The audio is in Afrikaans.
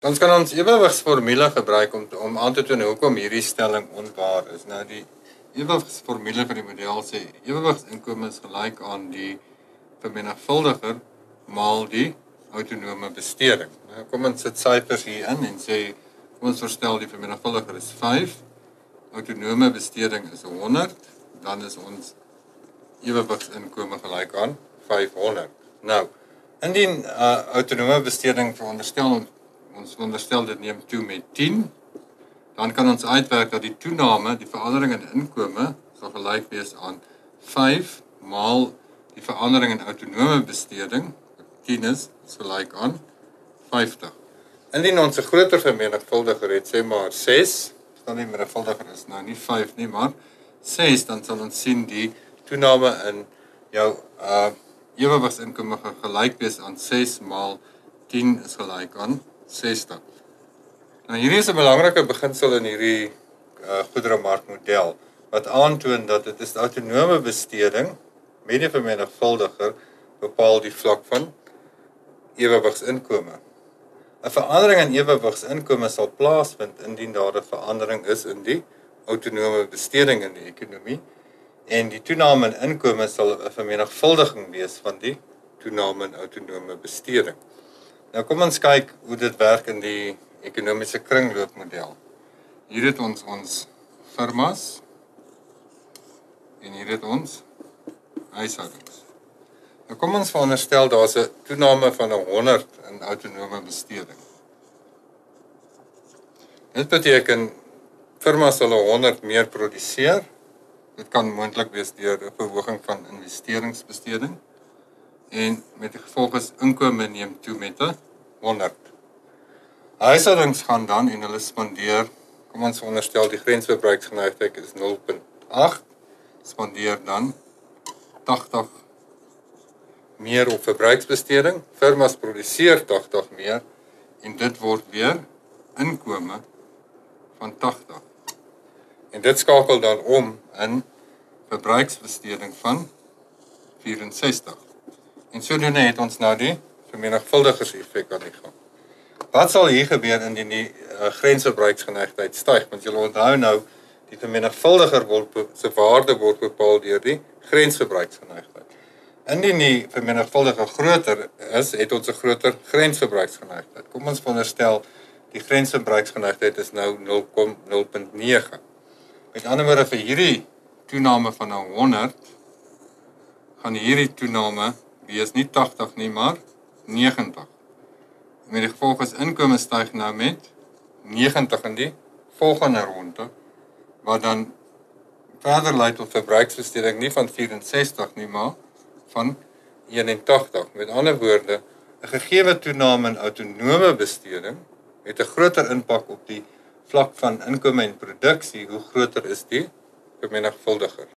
Ons kan ons ewewigsformule gebruik om aan te toon hoekom hierdie stelling onwaar is. Nou die ewewigsformule vir die model sê ewewigsinkomste is gelyk aan die vermenigvuldiger maal die autonome besteding. Nou kom ons sit syfers hier in en sê kom ons verstel die vermenigvuldiger is 5, autonome besteding is 100, dan is ons ewewigsinkomste gelyk aan 500. Nou, indien autonome besteding ons veronderstel dit neem toe met 10, dan kan ons uitwerk dat die toename, die verandering in inkomste, sal gelyk wees aan 5 maal die verandering in autonome besteding, 10 is gelyk aan 50. Indien ons 'n groter vermenigvuldiger het, sê maar 6, dan die vermenigvuldiger is nou nie 5 nie, maar 6, dan sal ons sien die toename in jou ewewigsinkomste gelyk wees aan 6 maal 10 is gelyk aan 60. Nou hierdie is 'n belangrike beginsel in hierdie goederemarkmodel wat aantoon dat dit is die autonome besteding met die vermenigvuldiger bepaal die vlak van ewewigsinkomste. 'n Verandering in ewewigsinkomste sal plaasvind indien daar 'n verandering is in die autonome besteding in die ekonomie en die toename in inkomste sal 'n vermenigvuldiging wees van die toename in autonome besteding. Nou kom ons kyk hoe dit werk in die ekonomiese kringloopmodel. Hier het ons firmas en hier het ons huishoudings. Nou kom ons veronderstel daar's 'n toename van 100 in autonome besteding. Dit beteken firmas sal 100 meer produseer. Dit kan moontlik wees deur 'n verhoging van investeringsbesteding en met die gevolg is inkomste neem toe met 100. Huishoudings gaan dan en hulle spandeer, kom ons veronderstel die grensverbruiksgeneigtheid is 0.8, spandeer dan 80 meer op verbruiksbesteding, firmas produseer 80 meer en dit word weer inkomste van 80. En dit skakel dan om in verbruiksbesteding van 64. En sodoende het ons nou die vermenigvuldigerseffek aan die gang. Wat sal hier gebeur indien die grensverbruiksgeneigtheid styg? Want julle onthou nou, die vermenigvuldiger se waarde word bepaal deur die grensverbruiksgeneigtheid. Indien die vermenigvuldiger groter is, het ons 'n groter grensverbruiksgeneigtheid. Kom ons veronderstel die grensverbruiksgeneigtheid is nou 0.9. Met ander woorde vir hierdie toename van 100 gaan hierdie toename wees nie 80 nie, maar 90. Met die gevolg is inkomste styg nou met 90 in die volgende ronde, wat dan verder lei tot verbruiksbesteding nie van 64 nie, maar van 81. Met ander woorde, 'n gegeewe toename in autonome besteding het 'n groter impak op die vlak van inkomste en produksie, hoe groter is die vermenigvuldiger.